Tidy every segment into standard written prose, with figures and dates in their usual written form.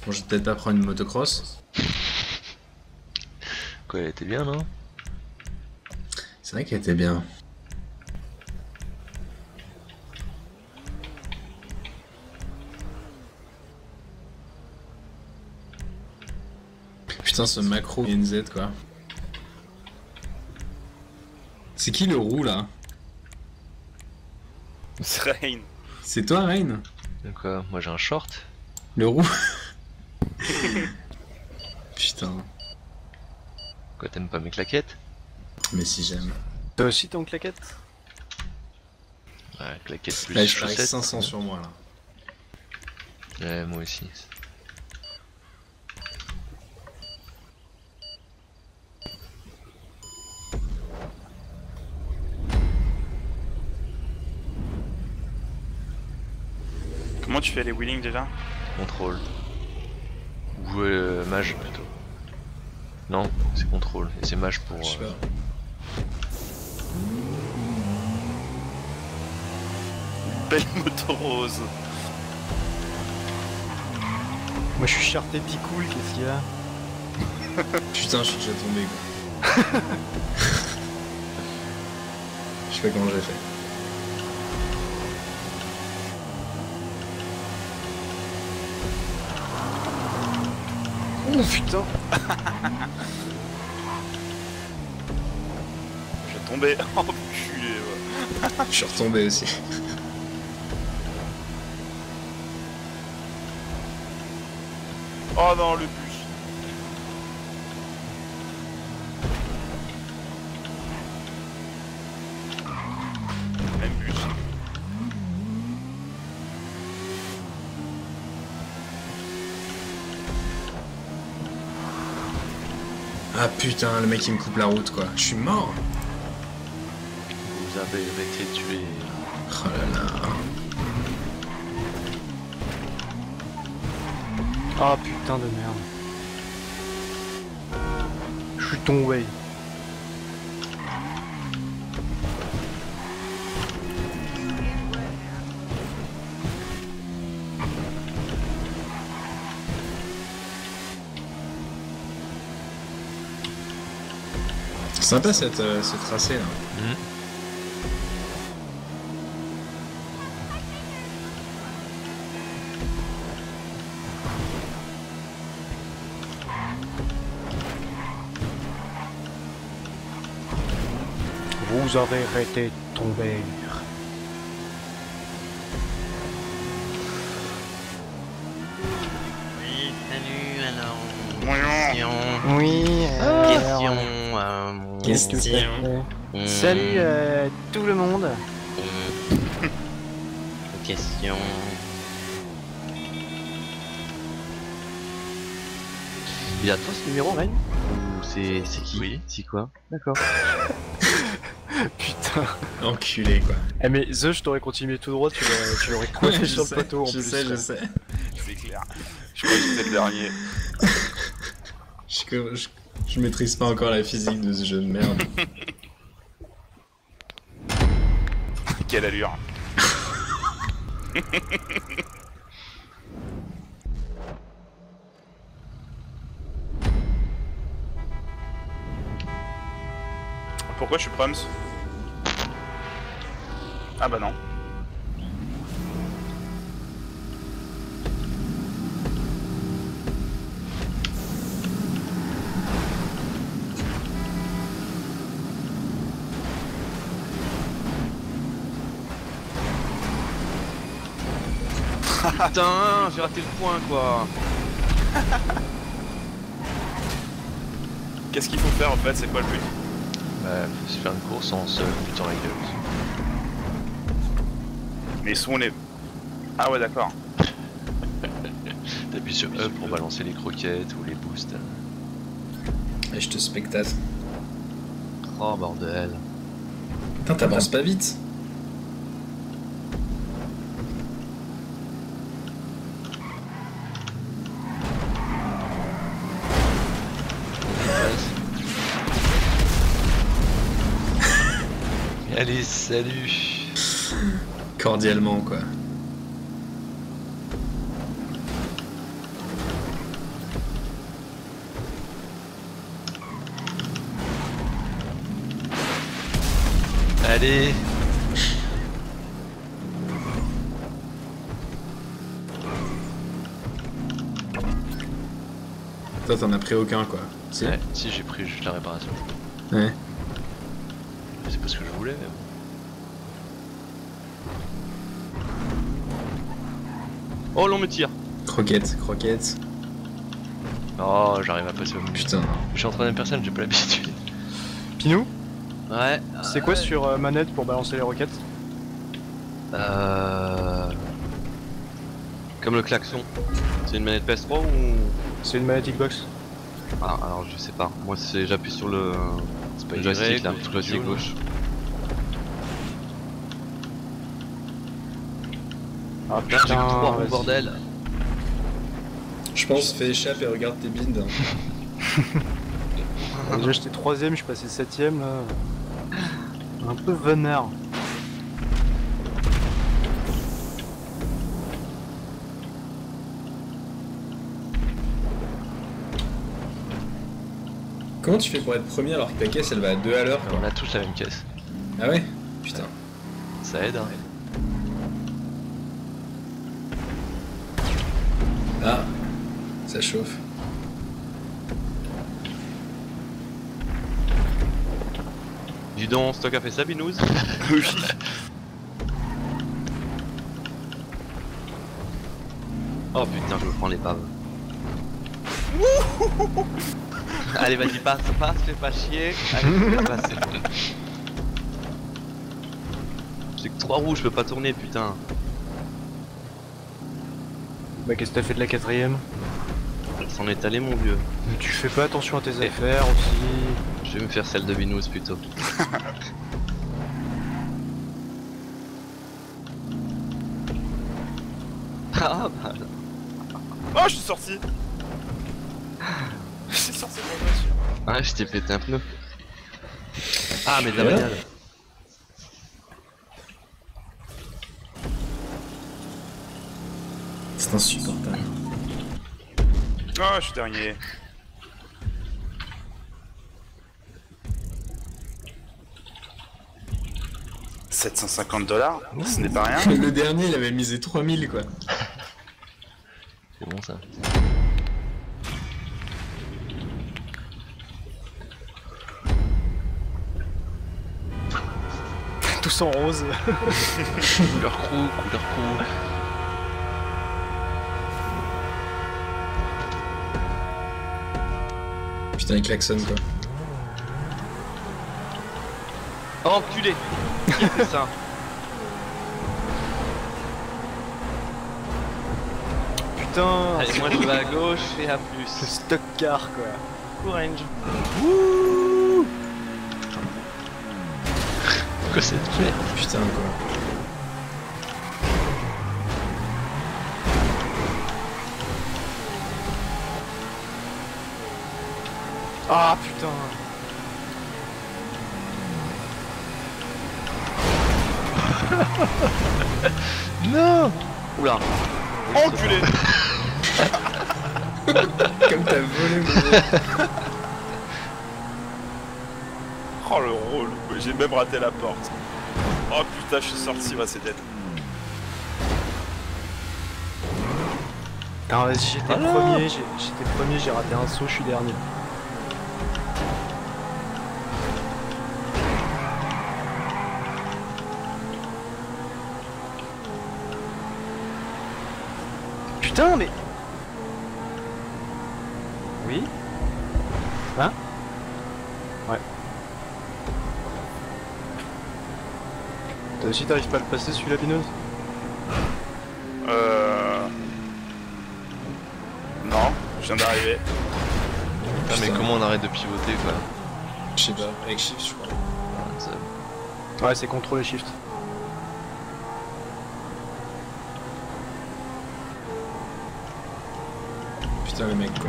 Bon, je vais peut-être pas prendre une motocross. Quoi, elle était bien, non? C'est vrai qu'elle était bien. Putain, ce macro NZ quoi. C'est qui le roux là? C'est Rain. C'est toi, Rain? Quoi, moi j'ai un short. Le roux? Putain. Quoi, t'aimes pas mes claquettes? Mais si j'aime. Toi aussi ton claquette? Ouais, claquettes plus Là, je parie chaussettes. 500 sur moi là. Ouais, moi aussi. Comment tu fais les wheelings déjà? Contrôle. Ou mage plutôt. Non, c'est contrôle. Et c'est mage pour. Je sais pas. Belle moto rose. Moi je suis charté Picoul, qu'est-ce qu'il y a? Putain, je suis déjà tombé quoi. Je sais pas comment j'ai fait. Oh putain! J'ai tombé. Oh culé ouais. Je suis retombé aussi. Oh non le bus. Même bus. Ah putain, le mec il me coupe la route quoi. Je suis mort. Vous avez été tué. Oh là là. Ah putain de merde. Je suis tombé. Sympa ce tracé là. Vous avez été tombé. Oui, salut alors. Voyons. Oui, Question. Salut tout le monde. Question. Il a toi ce numéro, Ren? Ou c'est qui? Oui. C'est quoi? D'accord. Putain. Enculé quoi. Eh mais The, je t'aurais continué tout droit, tu l'aurais coiffé Ouais, sur je le poteau en sais, plus. je sais. C'est clair. Je crois que c'était le dernier. Je maîtrise pas encore la physique de ce jeu de merde. Quelle allure. Pourquoi je suis Prums? Ah bah non. Putain, j'ai raté le point quoi. Qu'est-ce qu'il faut faire en fait? C'est quoi le but? Bah, faut se faire une course en se butant la gueule. Mais où on est... Ah ouais d'accord. T'appuies sur E pour balancer les croquettes ou les boosts. Et je te spectate. Oh bordel. Putain, t'avances pas vite. Allez, salut. Cordialement quoi. Allez. Toi, t'en as pris aucun, quoi. Si. Ouais, si j'ai pris juste la réparation. Ouais. C'est pas ce que je voulais, mais bon. Oh, l'on me tire. Croquette, croquette. Oh, j'arrive à passer au milieu. Putain. Je suis en troisième personne, j'ai pas l'habitude. Pinou, Ouais. c'est quoi sur manette pour balancer les roquettes? Comme le klaxon. C'est une manette PS3 ou... C'est une manette Xbox. Ah, alors je sais pas. Moi, c'est j'appuie sur le C'est pas joystick Y, là, ou le joystick jaune. gauche. Ah J'ai que 3 roues, vas-y. bordel. Je pense, fais échappe et regarde tes bindes. Déjà j'étais 3ème, je suis passé 7ème là. Un peu vénère. Comment tu fais pour être premier alors que ta caisse elle va à 2 à l'heure, quoi? On a tous la même caisse. Ah ouais? Putain. Ça aide, hein. Ah, ça chauffe. Dis donc, Stock a fait ça, Binouze? Oui. Oh putain, je me prends les baves. Allez, vas-y, passe, fais pas chier. Allez, passe. J'ai que 3 roues, je peux pas tourner, putain. Bah qu'est-ce que t'as fait de la 4ème? S'en est allé, mon vieux. Mais tu fais pas attention à tes affaires aussi. Je vais me faire celle de Binouze plutôt. Ah bah. Oh, je suis sorti. Je suis sorti de ma voiture. Ouais, je t'ai pété un pneu. Ah, mais de la Voilà. bagnole. C'est insupportable. Oh, je suis dernier. $750, ce n'est pas rien. Le dernier il avait misé 3000 quoi. C'est bon ça. Tous en rose. Couleur crew, couleur crew. Putain il klaxonne quoi. Oh, enculé. Qui a fait ça? Putain, Allez, moi je vais à gauche et à le plus. stock car quoi. Orange. Pourquoi c'est fait? Putain quoi. Ah putain. Non! Oula. Enculé. Comme t'as volé mon gros. Oh le rôle, j'ai même raté la porte. Oh putain, je suis sorti, bah c'est dead. Putain, vas-y, j'étais premier, j'ai raté un saut, je suis dernier. Putain, mais... Oui? Hein? Ouais. Toi aussi t'arrives pas à le passer celui-là, Binouze? Non, je viens d'arriver. Ah mais Putain. comment on arrête de pivoter quoi? Je sais pas, avec shift je crois. Ah, ça- Ouais, c'est contrôle et shift. Putain le mec quoi.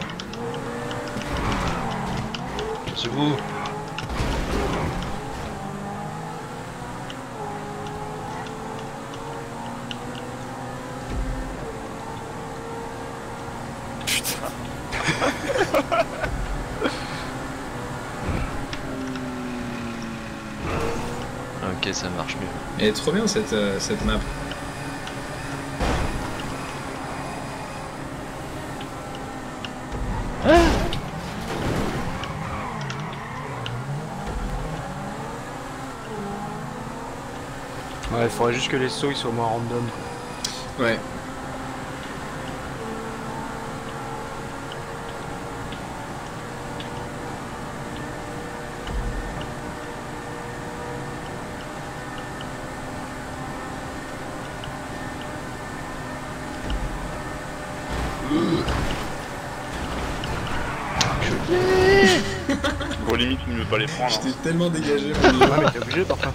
C'est vous! Putain. Ok, Ok, ça marche mieux. Elle est trop bien cette map. Ouais, il faudrait juste que les sauts ils soient moins random. Quoi. Ouais. Bon, limite, ne pas les prendre. J'étais tellement dégagé. Ouais, mais t'es obligé parfois.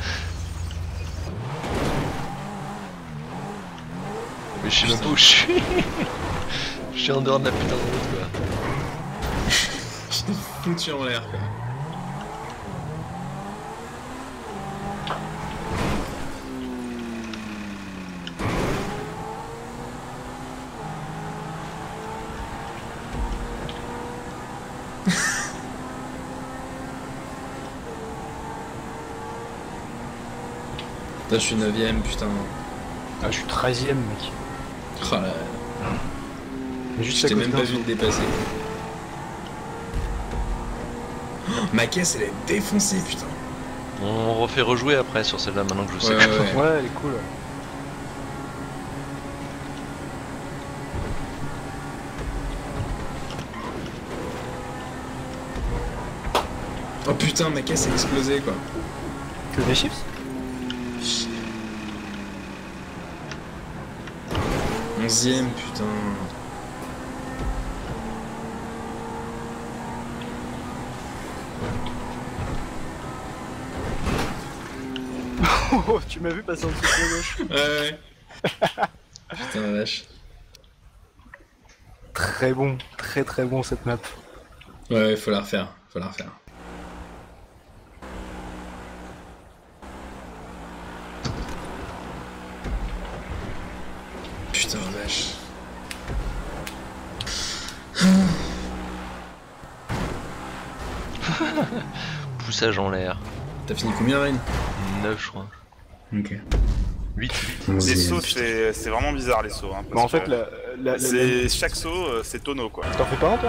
Mais je sais même pas où je suis. Je suis en dehors de la putain de route quoi. J'étais foutu en l'air quoi. Putain, je suis 9ème, putain. Ah, je suis 13ème, mec. Oh là. Mais juste Je à t'ai cause même d'un pas vu saut. te dépasser. Oh, ma caisse elle est défoncée, putain. On refait rejouer après sur celle-là maintenant que je sais. Ouais, ouais, ouais. Ouais, elle est cool. Oh putain, ma caisse a explosé quoi. Que des chips 11ème, putain. Oh, tu m'as vu passer en dessous de la gauche. Ouais, ouais. Putain la vache. Très bon, très bon cette map. Ouais, faut la refaire, faut la refaire. Putain la vache. Poussage en l'air. T'as fini combien, Rain? 9 je crois. Ok. 8. Les sauts, c'est vraiment bizarre les sauts. Hein, Bah en fait, que chaque saut, c'est tonneau quoi. T'en fais pas un toi?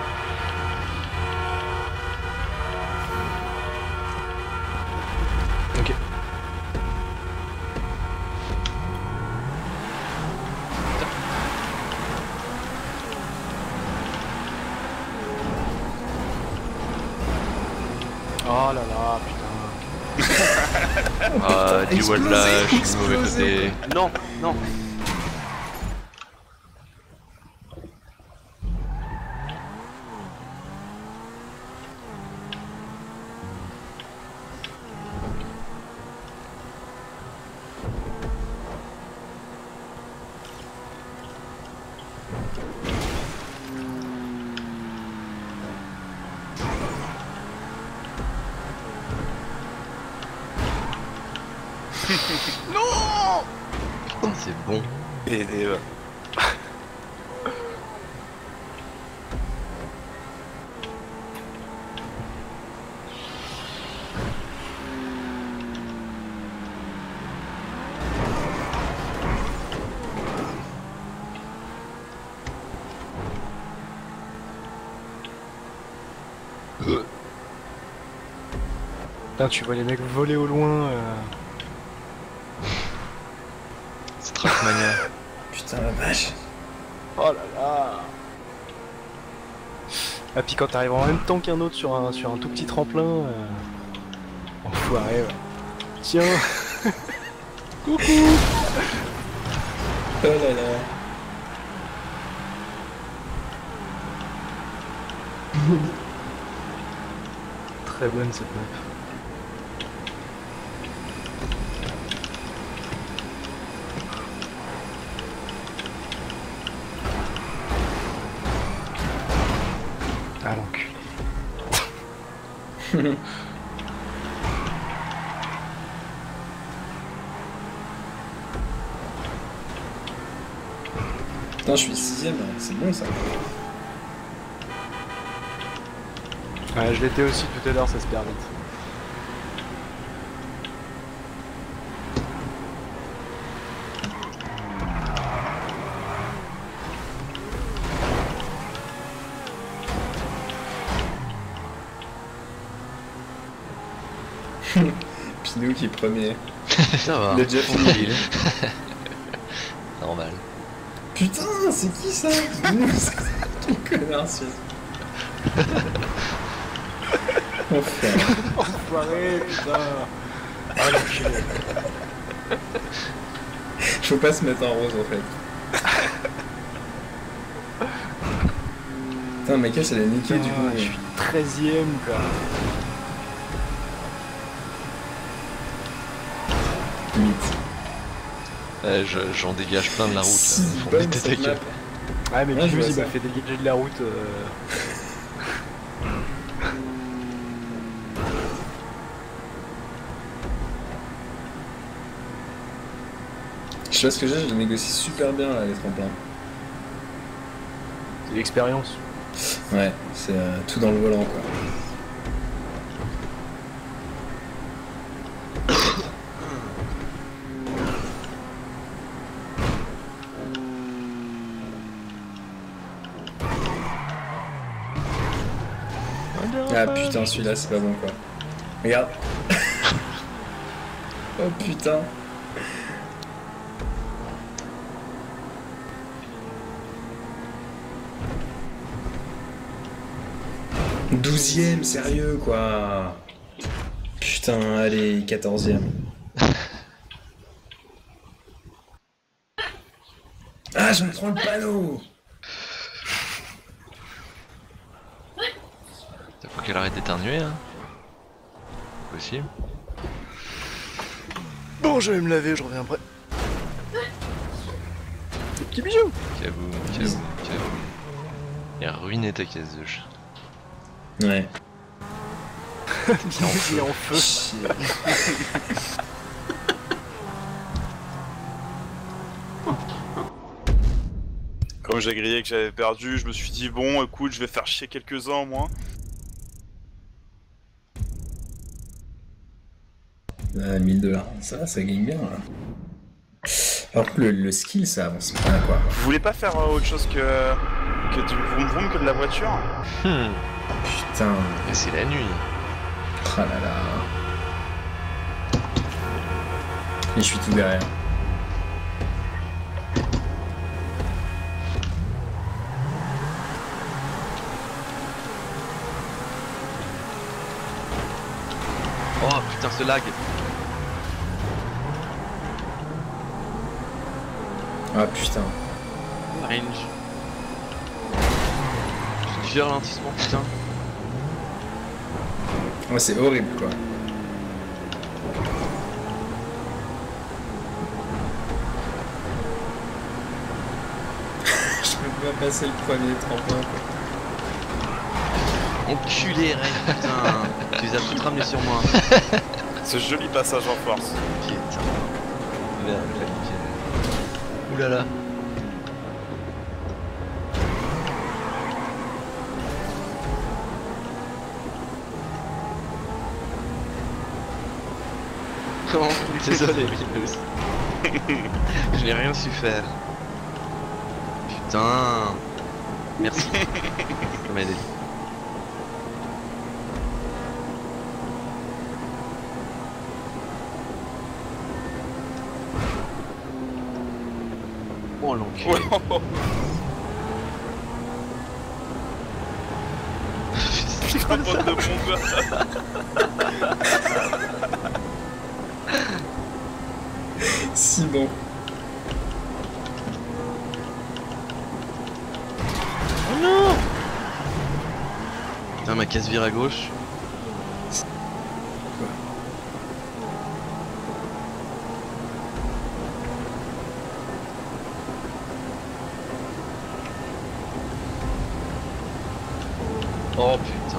Ok. Oh là là, putain. Ah, dis Explosé, voilà, je suis du mauvais explosé. côté. Non, non. Putain, c'est bon. Et Putain, tu vois les mecs voler au loin. C'est Trackmania. Putain la vache. Oh là là. Ah puis quand t'arrives en même temps qu'un autre sur un tout petit tremplin. Enfoiré, ouais. Tiens. Coucou. Oh là là. Très bonne cette map. Ah l'enculé. Putain, je suis 6ème, c'est bon ça. Ouais, je l'étais aussi tout à l'heure, ça se perd vite. Pinou qui est premier. Ça va. Il a déjà fini. Tranquille. Normal. Putain, c'est qui ça? Quel connard celui-là. Enfer. Enfoiré, putain. Ah, l'enculé. Faut pas se mettre en rose en fait. Putain, Michael, ça l'a niqué du coup. Je suis 13ème quoi. Limite. J'en dégage plein de la route. Si Là. Faut bonne mettre cette ta gueule. Ouais, mais Ouais, je Pilouse vois il m'a ça. fait dégager de la route. Je sais pas ce que j'ai, je le négocie super bien là, les tremplins. C'est l'expérience. Ouais, c'est tout dans le volant quoi. Ah putain, celui-là c'est pas bon quoi. Regarde. Oh putain. Douzième, sérieux quoi. Putain, allez, 14e. Ah, je me prends le panneau. Faut qu'elle arrête d'éternuer, hein. Possible. Bon, je vais me laver, je reviens après. Des petits bijoux. Kaboum, kaboum, kaboum. Et ruiner ta caisse de chat. Ouais. Il est en feu. Chier. Comme j'ai grillé que j'avais perdu, je me suis dit bon écoute je vais faire chier quelques-uns au moins. 1000 $. Ça gagne bien là. Par contre, le skill ça avance pas quoi. Vous voulez pas faire autre chose que du vroom vroom que de la voiture? Putain. Et c'est la nuit. Oh là là. Et je suis tout derrière. Oh putain, ce lag. Ah putain. Range. J'ai du ralentissement, putain. Ouais, c'est horrible quoi. Je peux pas passer le premier tremplin quoi. Enculé, Ren, putain. Tu les as toutes ramenées sur moi. Ce joli passage en force. Putain. Merde, oulala. Oh, désolé, Minus. Je n'ai rien su faire. Putain. Merci. Ça m'a aidé. Oh l'enculé. Un pote de bombe. Si bon. Oh non. Putain, ma casse vire à gauche. Oh putain.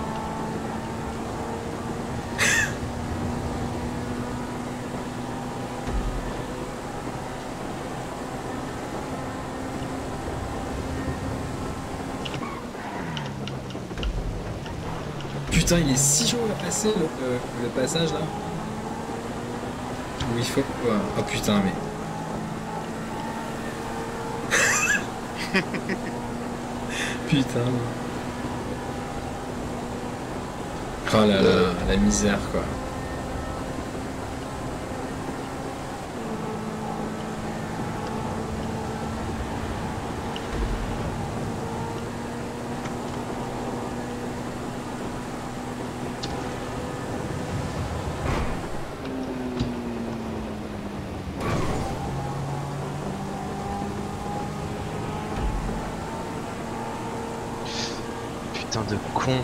Putain, il est si chaud à passer le passage là. Où il faut quoi. Oh putain, mais. Putain. Oh là là, la misère quoi. putain de con.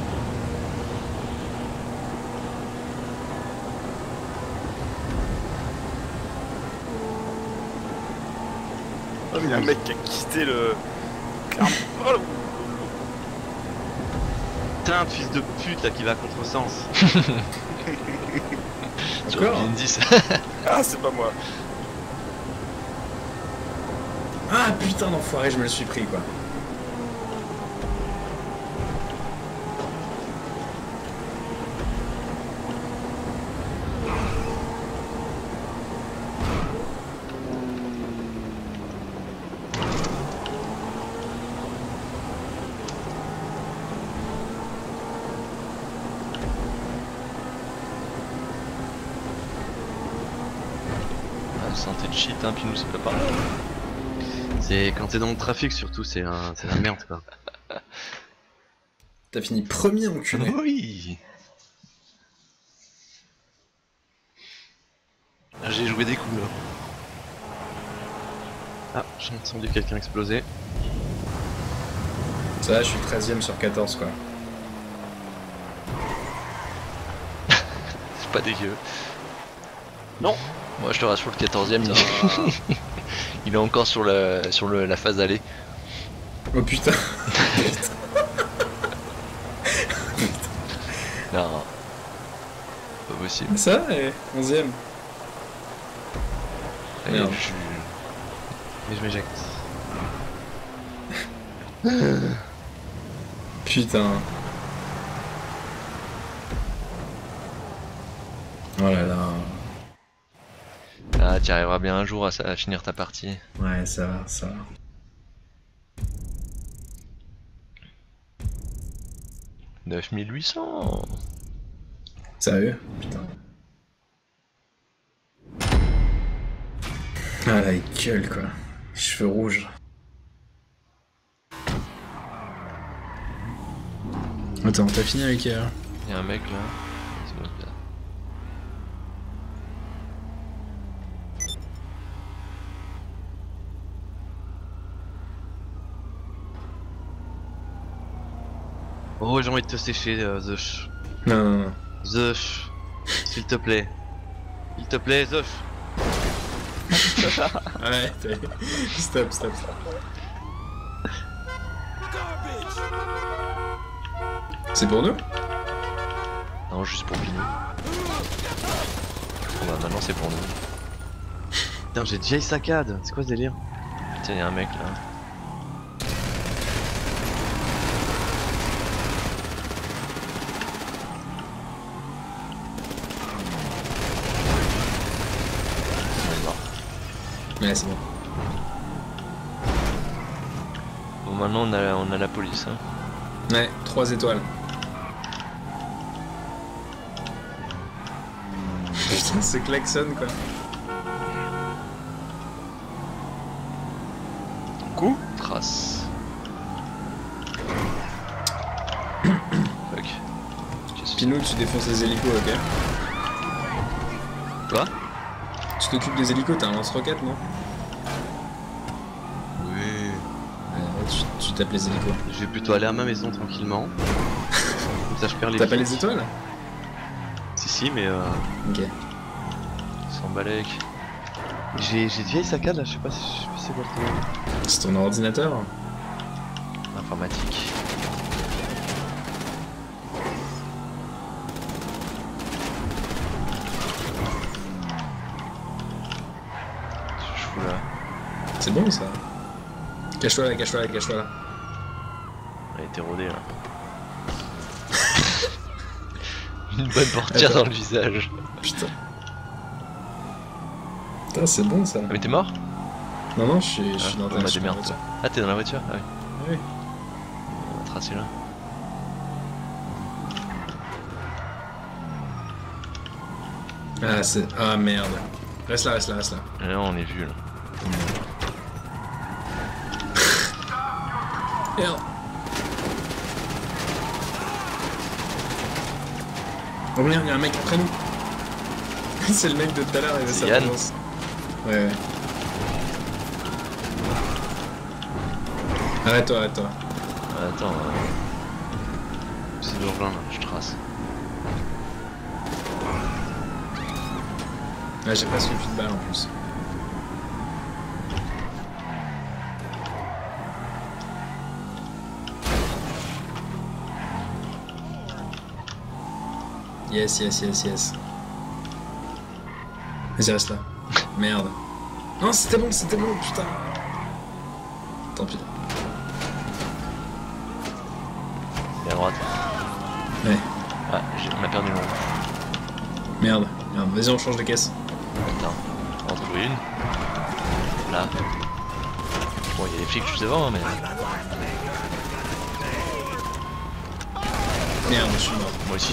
Oh, il y a un mec qui a quitté le... Oh, le- Putain, fils de pute là qui va à contresens. Encore Bien dit ça. Ah, c'est pas moi. Ah putain d'enfoiré, je me le suis pris quoi. Ah, santé de shit, hein, Pinou, c'est pas pareil. C'est quand t'es dans le trafic surtout, c'est la merde quoi. T'as fini premier enculé. Oui. Ah, j'ai joué des coups là. Ah, j'ai entendu quelqu'un exploser. Ça va, je suis 13ème sur 14 quoi. C'est pas dégueu. Non. Moi je te rassure, le 14ème il est encore sur la phase aller. Oh putain. Non. Pas possible. Ça et 11ème. Allez, Merde. Mais je m'éjecte. Putain. Oh là là. Ah, tu arriveras bien un jour à finir ta partie. Ouais, ça va, ça va. « 9800. Sérieux? Putain. Ah la gueule quoi. Cheveux rouges. Attends, t'as fini avec Y'a un mec là. C'est bon, là. Oh, j'ai envie de te sécher, Zosh. Non, non, non. Zosh. S'il te plaît. S'il te plaît, Zosh. Ouais, stop, stop, stop. C'est pour nous? Non, juste pour Pinou. Bon, bah maintenant c'est pour nous. Putain, j'ai déjà saccade. C'est quoi ce délire? Tiens, y'a un mec là. Ouais, c'est bon. Bon, maintenant on a la police. Hein. Ouais, 3 étoiles. Putain, ce klaxon quoi. Coup. Trace. Fuck. Pinou, tu défonces les hélicos, ok? Quoi? Tu t'occupes des hélicos, t'as un lance-roquette, non? Oui. Ouais, tu tapes les hélicos. Je vais plutôt aller à ma maison tranquillement. Comme ça je perds les T'as pas flics. les étoiles? Si, mais Ok. sans balèque. J'ai de vieilles saccades là, je sais pas si c'est quoi le nom. C'est ton ordinateur? Informatique. Je fous là. C'est bon ça. Cache-toi là, cache-toi là, cache-toi là. Elle a été rodée là. Une bonne portière dans le visage. Putain. Putain, c'est bon ça. Ah mais t'es mort? Non, non, je suis dans Bah je suis dans la démerde voiture. toi. Ah t'es dans la voiture? Ah oui. Oui. On va tracer là. Ah, c'est. Ah merde. Reste là, reste là, reste là. Et là on est vu là. Merde. Oh merde, y'a un mec après nous. C'est le mec de tout à l'heure, il veut C'est sa Yann. vengeance. Ouais, ouais. Arrête-toi, arrête-toi. Attends. de rejoindre, je trace. Ah, j'ai presque plus de balles en plus. Yes, yes, yes, yes. Vas-y, reste là. Merde. Non, c'était bon, putain. Tant pis. Et à droite. Ouais. Ah, on a perdu mon. Merde. Merde. Vas-y, on change de caisse. Attends, on va en trouver une. Là. Bon, il y a des flics juste devant, hein, mais. Merde, je suis mort. Moi aussi.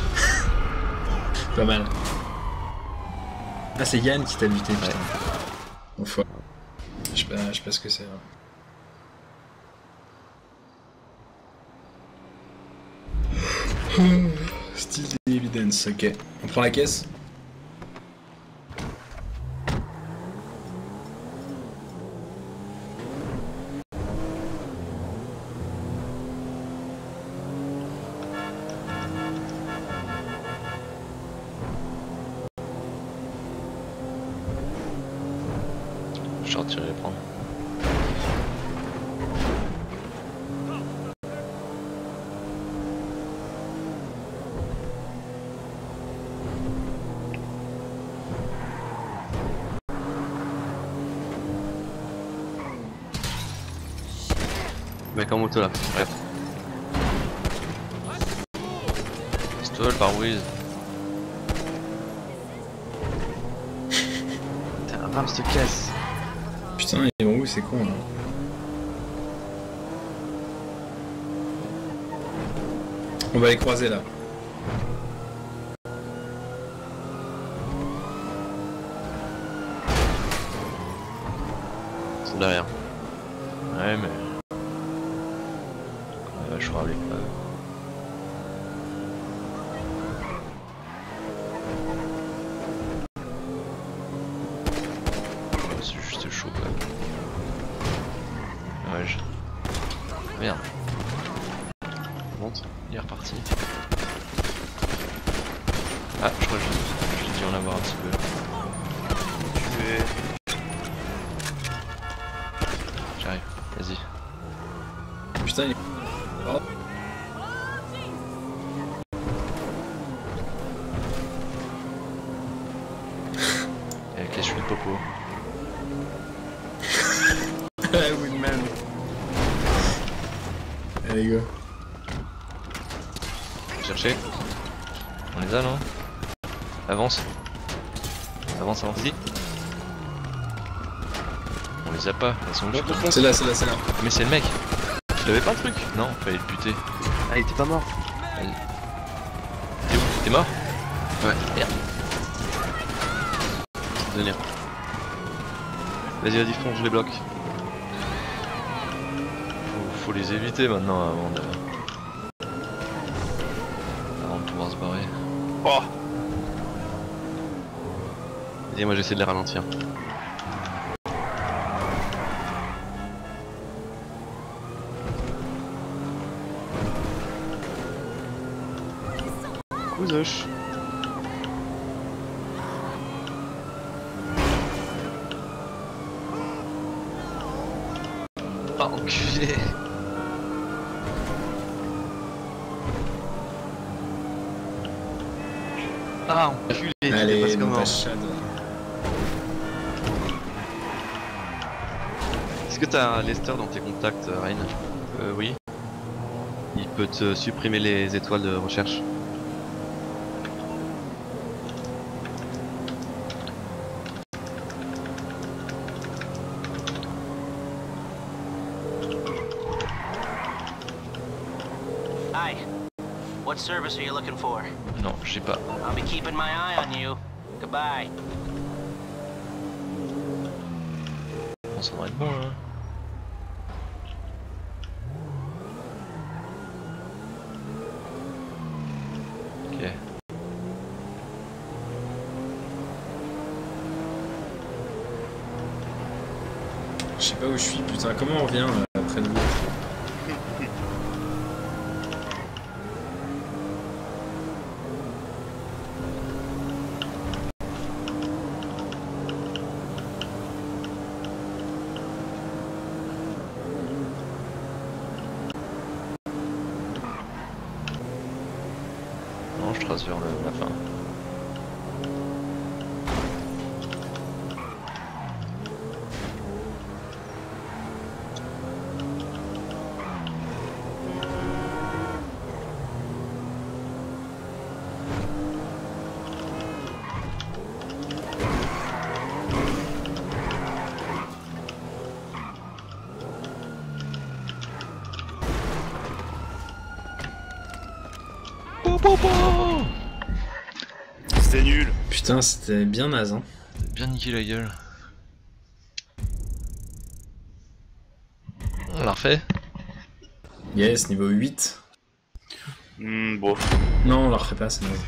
Pas mal. Ah, c'est Yann qui t'a buté, putain. Enfin. Je sais pas ce que c'est. Still evidence, ok. On prend la caisse. Je sortirai les prendre. Mec en moto là. Bref. Pistole par Wiz. Putain, rame cette caisse. Putain, ils vont où, c'est con là. On va les croiser là. Ils sont derrière. Ouais, mais. Je crois les preuves. C'est juste chaud quand même. Ouais, Merde. Monte, il est reparti. Ah, je crois que j'ai dû en avoir un petit peu. J'arrive, vas-y. Putain, il... Oh. Avec les cheveux de popo. Wingman. Allez, go. Chercher. On les a, non? Avance. Avance, avance. Vas-y. On les a pas, elles sont où? C'est là. Mais c'est le mec. Tu l'avais pas le truc? Non, fallait le buter. Ah, il était pas mort. T'es où? T'es mort? Ouais. Merde. Venir. Vas-y, fonce, je les bloque. Faut les éviter maintenant avant de pouvoir se barrer. Oh, Vas-y, moi j'essaie de les ralentir. Cousoche. Ah, enculé. Ah, enculé, tu Allez, passes non, comment? ta shadow. Est-ce que t'as Lester dans tes contacts, Rain? Oui. Il peut te supprimer les étoiles de recherche. Hi. What service are you looking for? Non, je sais pas. I'll be keeping my eye on you. Goodbye. On s'en va être bon là. Ok. Je sais pas où je suis, putain, comment on revient après nous? Non, je trace vers la fin. C'était nul. Putain, c'était bien naze, hein. Bien niqué la gueule. On l'a refait? Yes, niveau 8. Bon. Non, on la refait pas, c'est naze.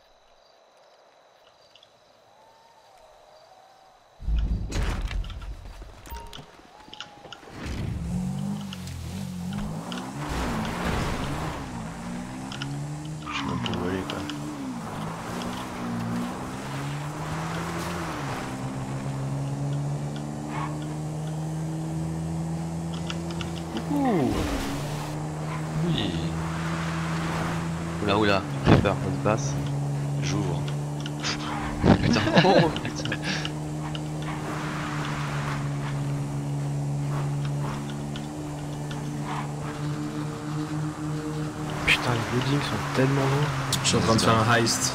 Je sais même pas où aller quoi. Oui. Oula oula, j'ai peur, on se passe. J'ouvre. Putain, oh putain. Putain, les buildings sont tellement longs. Je suis en train de faire un heist.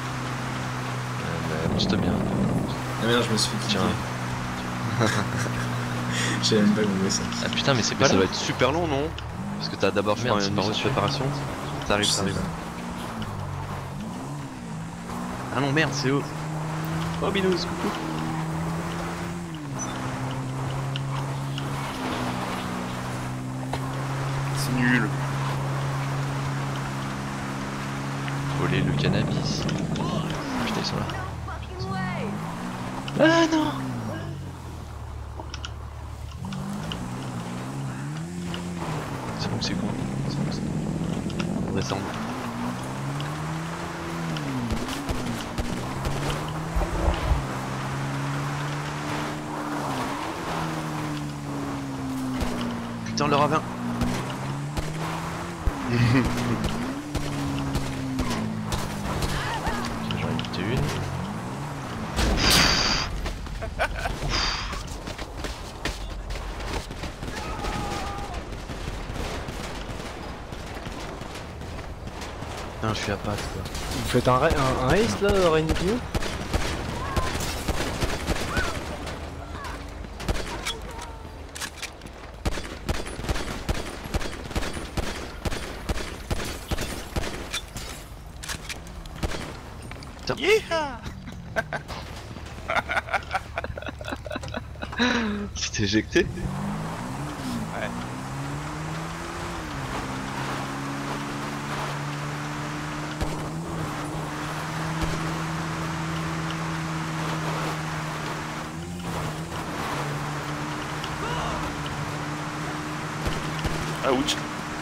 Juste bien. Ah merde, je me suis fait Tiens. kicker. J'ai même pas compris ça. Ah putain, mais c'est Mais pas ça là. doit être super long, non? Parce que t'as d'abord fait Merde, une c'est mission pas de reçu. préparation. Ça arrive, Je ça sais arrive. pas. Ah non, merde, c'est eux. Oh, Binous, coucou. C'est nul. Voler le cannabis. Putain, ils sont là. Ah non! C'est bon, c'est con. C'est bon, c'est bon. On descend. Putain, le ravin. J'en ai buté une. Putain, je suis à patte quoi. Vous faites un haste là, Rain Pino? Yeah. Tu t'es éjecté? Ouais. Ah ouch.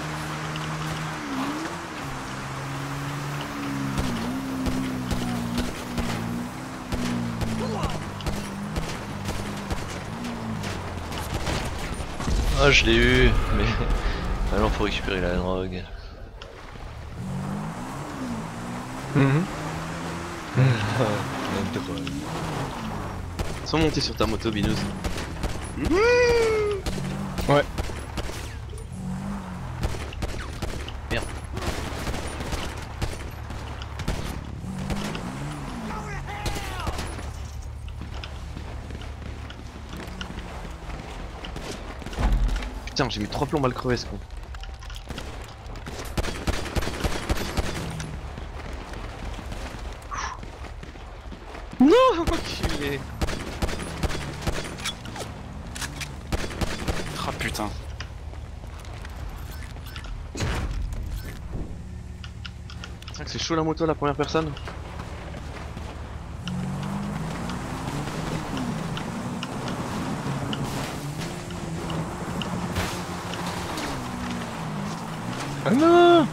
Ah, je l'ai eu, mais alors faut récupérer la drogue. Sans monter sur ta moto, Binous. Ouais. Merde. Putain, j'ai mis 3 plombs à le crever ce con. Non, enculé. Ah putain. C'est chaud la moto la première personne. Ah non!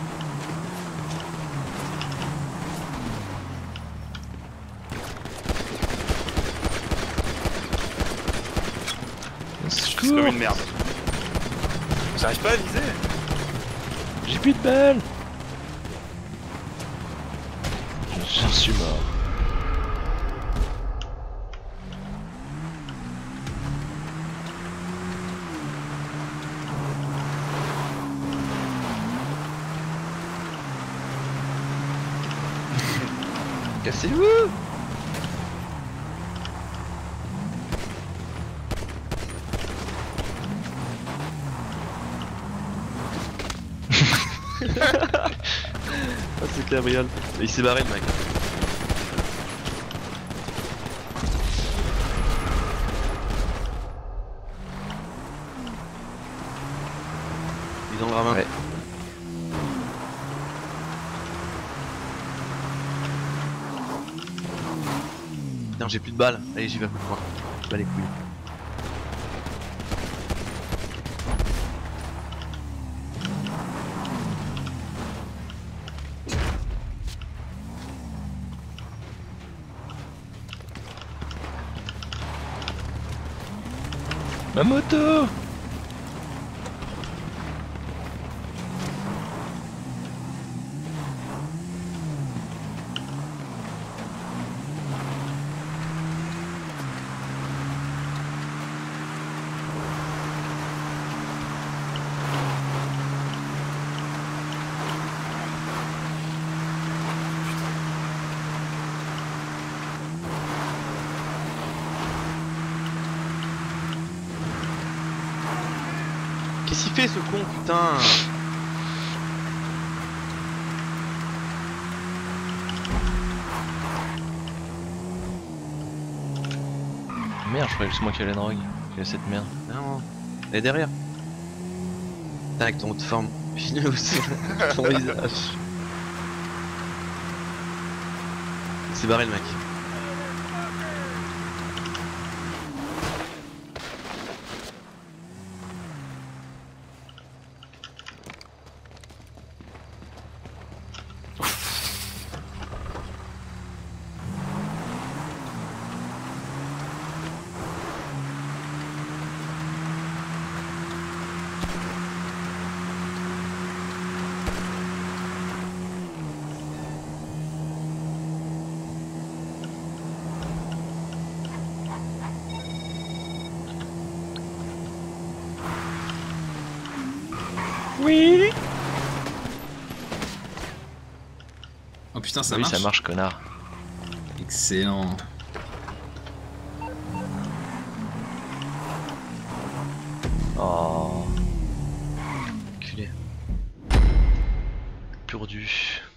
C'est comme une merde. J'arrive pas à viser. J'ai plus de balles! J'en suis mort. Cassez-vous! Ah, c'est cabriole. Il s'est barré le mec. Il est dans le ravin. Ouais. Putain, j'ai plus de balles. Allez, j'y vais. Moi. Bah les couilles. Ma moto! Qu'est-ce qu'il fait ce con, putain? Merde, je croyais que c'est moi qui allais drogue. Qui a cette merde. Non, elle est derrière. Putain, avec ton haute forme fineuse, ton visage. Il s'est barré le mec. Oh putain, ça Oui, marche. ça marche, connard. Excellent. Oh. Culé. Pur du.